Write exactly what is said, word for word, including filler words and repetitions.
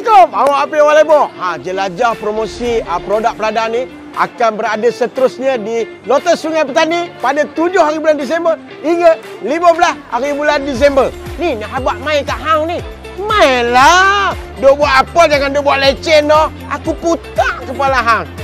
Assalamualaikum. Awak Apik Awal Lebo. Ha, jelajah promosi uh, produk Prada ni akan berada seterusnya di Lotus Sungai Petani pada tujuh hari bulan Disember hingga lima belas hari bulan Disember. Ni nak abang main kat hang ni. Mainlah. Duk buat apa, jangan duk buat leceh no. Aku putar kepala hang.